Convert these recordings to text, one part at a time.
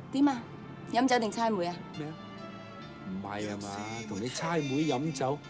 點啊？飲酒定猜枚啊？ 咩啊？唔係啊嘛，同你猜妹飲酒，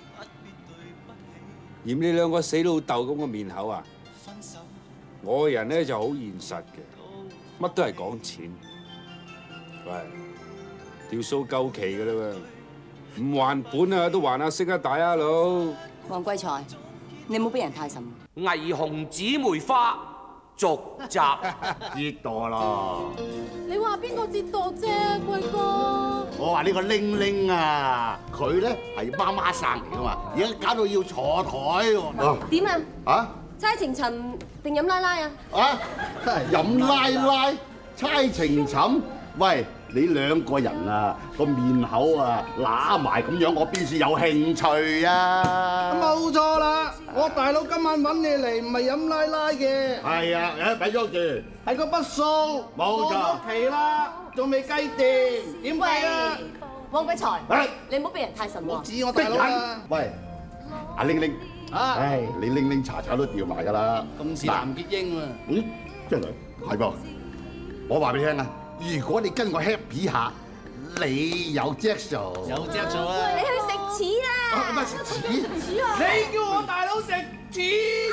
嫌你兩個死老豆咁嘅面口啊！我個人咧就好現實嘅，乜都係講錢。喂，條數夠期㗎啦喎，唔還本啊都還下息啊，大阿佬。 黃貴財，你冇俾人太甚。 霓虹姊妹花續集折墮咯！ 你話邊個折墮啫，貴哥？ 我話呢個玲玲啊，佢咧係媽媽生嚟噶嘛，而家搞到要坐台喎。 點啊？ 啊？ 猜情尋定飲奶奶啊？ 啊？飲奶奶，猜情尋？喂，你兩個人啊，個面口啊揦埋咁樣，我邊是有興趣啊？ 冇錯啦，我大佬今晚揾你嚟唔係飲奶奶嘅。 係啊，誒，俾咗住。 係個筆數冇錯過咗期啦，仲未計掂，點計啊？ 黃貴財， 誒， 你唔好俾人太神喎。 指我大佬啊！ 喂，阿玲玲， 啊， 唉，你玲玲查查都掉埋㗎啦。 咁似藍潔瑛啊！ 咦，真係係噃！我話俾你聽啊，如果你跟我 happy 下，你有隻數。 有隻數啊！ 你去食柿啦！ 乜食柿？ 你叫我大佬食柿？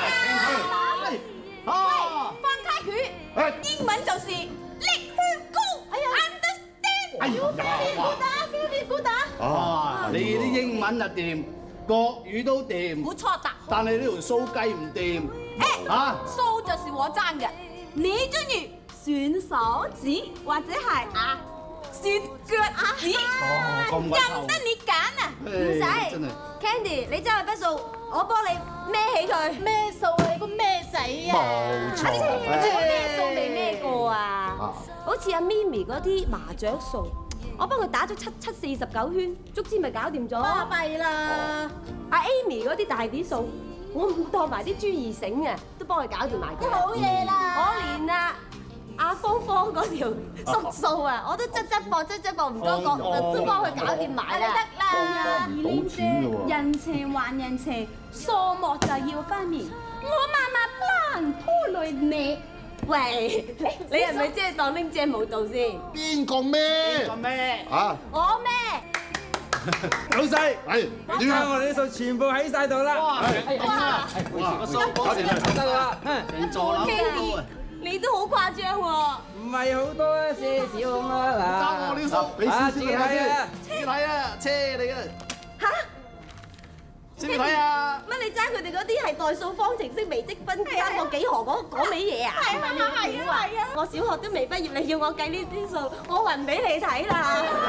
喂，放開佢！英文就是力向高，understand。 哎呀！ 估打！ 啊！你啲英文就掂，國語都掂， 不錯的。 但係呢條數計唔掂。啊！ 數就是我爭嘅，你中意選手指或者係選腳趾，任得你揀啊！唔使真係。 Candy，你揸筆數，我幫你孭起佢。咩數啊？你個咩仔啊？ 冇錯。 我咩數未孭過啊？好似阿咪咪嗰啲麻雀數，我幫佢打咗749圈，足之咪搞掂咗。巴閉啦！阿 Amy 嗰啲大啲數，我唔當埋啲珠二繩啊，都幫佢搞掂埋佢。好嘢啦！我連阿芳芳嗰條縮數啊，我都側膊唔多覺，都幫佢搞掂埋啦。得啦， 唔到錢嘅喎。 人情還人情，數目就要分明。我慢慢拖累你。 喂，你係咪即係當拎姐舞蹈先？ 邊個咩？ 個咩？ 啊！ 我咩？ 老細， 係點啊？ 我哋啲數全部喺晒度啦。 哇！個數搞掂啦， 得啦， 成座樓高啊！ 你都好誇張喎！ 唔係好多啊，些少咁啦嗱。 交我呢數， 俾少少自己睇啊！ 自己睇啊，車你啊！ 嚇？ 自己睇啊！ 乜你爭佢哋嗰啲係代數方程式、微積分、三角幾何嗰味嘢啊？係啊！我小學都未畢業，你要我計呢啲數，我暈俾你睇啦！